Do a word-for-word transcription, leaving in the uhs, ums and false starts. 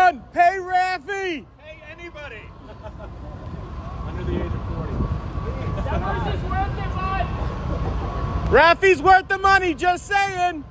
Everyone, pay Raffy. Pay anybody. Under the age of forty. That horse is worth it, bud. Raffy's worth the money, just saying.